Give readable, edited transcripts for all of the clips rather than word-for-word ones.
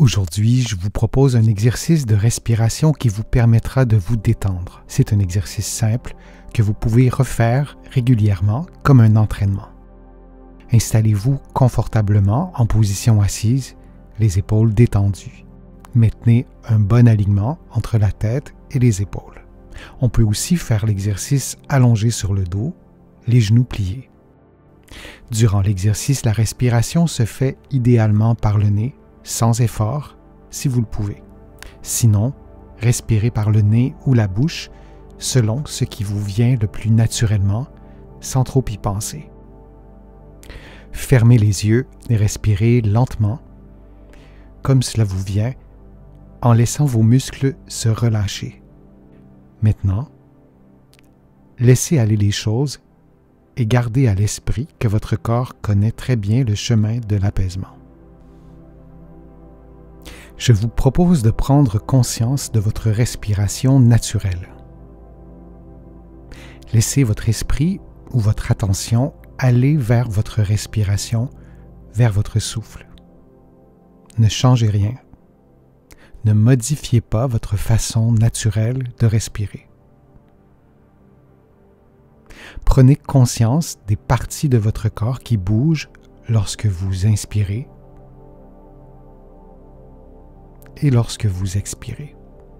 Aujourd'hui, je vous propose un exercice de respiration qui vous permettra de vous détendre. C'est un exercice simple que vous pouvez refaire régulièrement comme un entraînement. Installez-vous confortablement en position assise, les épaules détendues. Maintenez un bon alignement entre la tête et les épaules. On peut aussi faire l'exercice allongé sur le dos, les genoux pliés. Durant l'exercice, la respiration se fait idéalement par le nez, sans effort, si vous le pouvez. Sinon, respirez par le nez ou la bouche, selon ce qui vous vient le plus naturellement, sans trop y penser. Fermez les yeux et respirez lentement, comme cela vous vient, en laissant vos muscles se relâcher. Maintenant, laissez aller les choses et gardez à l'esprit que votre corps connaît très bien le chemin de l'apaisement. Je vous propose de prendre conscience de votre respiration naturelle. Laissez votre esprit ou votre attention aller vers votre respiration, vers votre souffle. Ne changez rien. Ne modifiez pas votre façon naturelle de respirer. Prenez conscience des parties de votre corps qui bougent lorsque vous inspirez et lorsque vous expirez.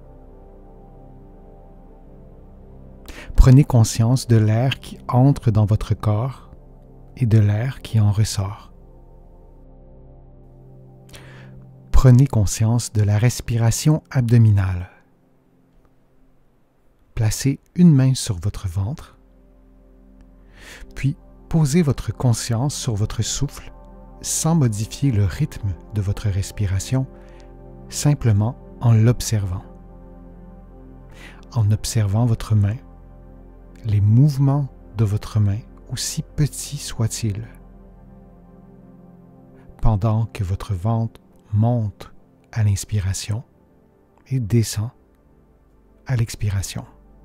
Prenez conscience de l'air qui entre dans votre corps et de l'air qui en ressort. Prenez conscience de la respiration abdominale. Placez une main sur votre ventre, puis posez votre conscience sur votre souffle sans modifier le rythme de votre respiration, simplement en l'observant. En observant votre main, les mouvements de votre main, aussi petits soient-ils, pendant que votre ventre monte à l'inspiration et descend à l'expiration.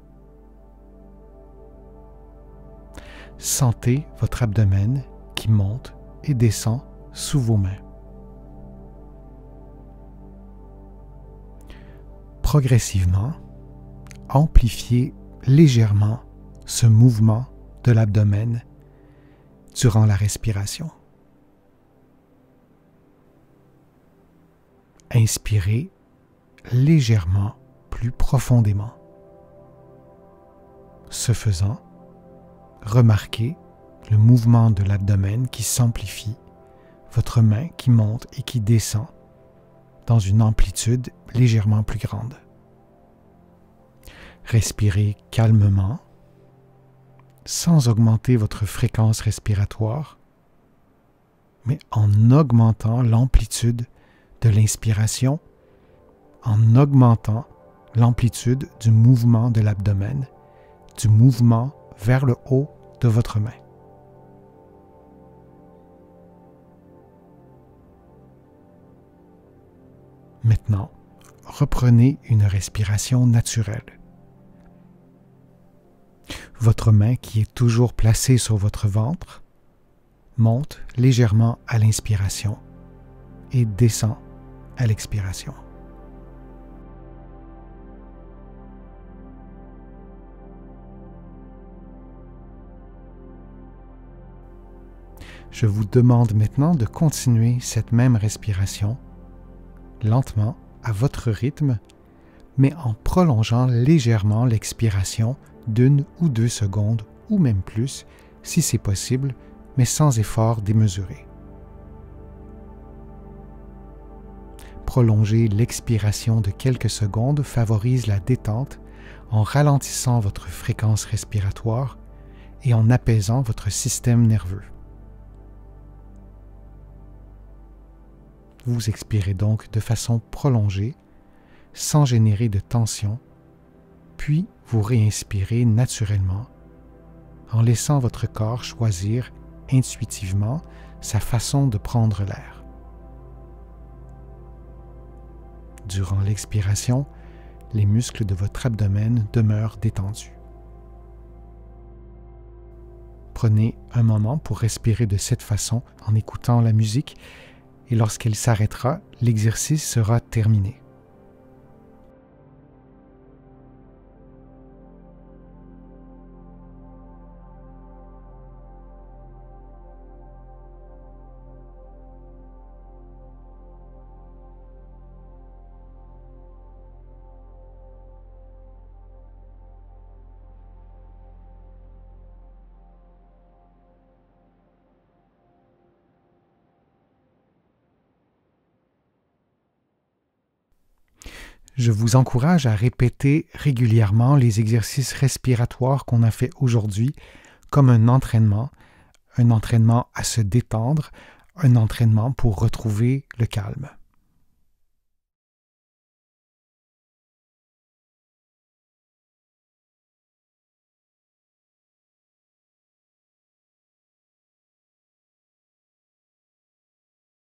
Sentez votre abdomen qui monte et descend sous vos mains. Progressivement, amplifiez légèrement ce mouvement de l'abdomen durant la respiration. Inspirez légèrement plus profondément. Ce faisant, remarquez le mouvement de l'abdomen qui s'amplifie, votre main qui monte et qui descend dans une amplitude légèrement plus grande. Respirez calmement, sans augmenter votre fréquence respiratoire, mais en augmentant l'amplitude de l'inspiration, en augmentant l'amplitude du mouvement de l'abdomen, du mouvement vers le haut de votre main. Maintenant, reprenez une respiration naturelle. Votre main qui est toujours placée sur votre ventre monte légèrement à l'inspiration et descend à l'expiration. Je vous demande maintenant de continuer cette même respiration lentement, à votre rythme, mais en prolongeant légèrement l'expiration d'1 ou 2 secondes, ou même plus, si c'est possible, mais sans effort démesuré. Prolonger l'expiration de quelques secondes favorise la détente en ralentissant votre fréquence respiratoire et en apaisant votre système nerveux. Vous expirez donc de façon prolongée, sans générer de tension, puis vous réinspirez naturellement, en laissant votre corps choisir intuitivement sa façon de prendre l'air. Durant l'expiration, les muscles de votre abdomen demeurent détendus. Prenez un moment pour respirer de cette façon en écoutant la musique et lorsqu'elle s'arrêtera, l'exercice sera terminé. Je vous encourage à répéter régulièrement les exercices respiratoires qu'on a fait aujourd'hui comme un entraînement à se détendre, un entraînement pour retrouver le calme.